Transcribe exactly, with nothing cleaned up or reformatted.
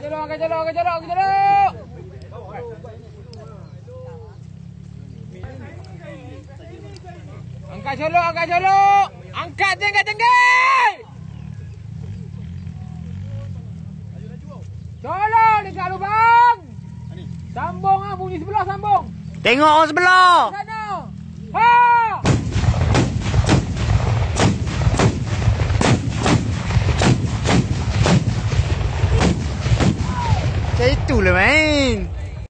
jalur, angkat jalur, angkat jalur, angkat jalur. Angkat jalur, angkat jalur. Angkat tinggi, tinggi. Jalur dekat lubang. Sambung ah, bunyi sebelah sambung. Tengok orang sebelah. Sana. Ha!